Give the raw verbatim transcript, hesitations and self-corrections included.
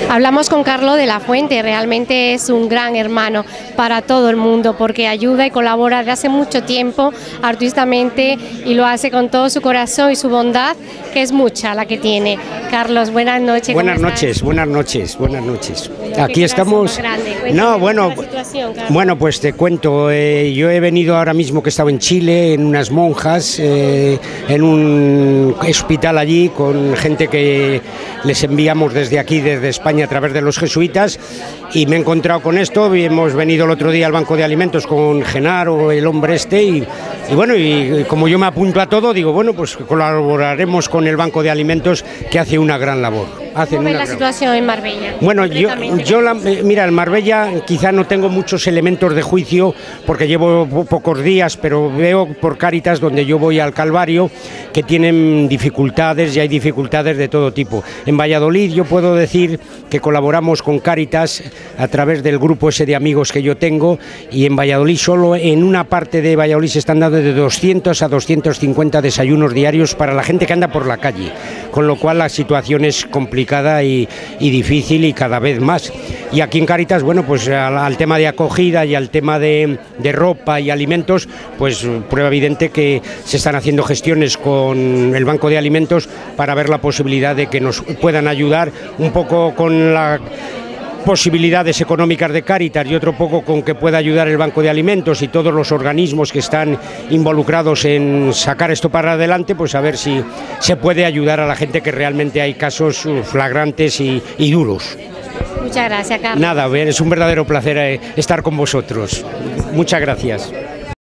Hablamos con Carlos de la Fuente, realmente es un gran hermano para todo el mundo porque ayuda y colabora desde hace mucho tiempo altruistamente y lo hace con todo su corazón y su bondad, que es mucha la que tiene. Carlos, buenas noches. Buenas noches, buenas noches, buenas noches. Aquí estamos. No, bueno, bueno, pues te cuento, eh, yo he venido ahora mismo que he estado en Chile, en unas monjas, eh, en un hospital allí con gente que les enviamos desde aquí, desde España, a través de los jesuitas, y me he encontrado con esto. Y hemos venido el otro día al Banco de Alimentos con Genaro, el hombre este, y, y bueno, y como yo me apunto a todo, digo, bueno, pues colaboraremos con el Banco de Alimentos, que hace una gran labor. ¿Cómo ves la situación en Marbella? Bueno, yo, yo la, mira, en Marbella quizá no tengo muchos elementos de juicio porque llevo pocos días, pero veo por Cáritas, donde yo voy al Calvario, que tienen dificultades y hay dificultades de todo tipo. En Valladolid yo puedo decir que colaboramos con Cáritas a través del grupo ese de amigos que yo tengo, y en Valladolid solo en una parte de Valladolid se están dando de doscientos a doscientos cincuenta desayunos diarios para la gente que anda por la calle, con lo cual la situación es complicada y, y difícil y cada vez más. Y aquí en Cáritas, bueno, pues al, al tema de acogida y al tema de, de ropa y alimentos, pues prueba evidente que se están haciendo gestiones con el Banco de Alimentos para ver la posibilidad de que nos puedan ayudar un poco con la posibilidades económicas de Cáritas y otro poco con que pueda ayudar el Banco de Alimentos y todos los organismos que están involucrados en sacar esto para adelante, pues a ver si se puede ayudar a la gente, que realmente hay casos flagrantes y, y duros. Muchas gracias, Carlos. Nada, es un verdadero placer estar con vosotros. Muchas gracias.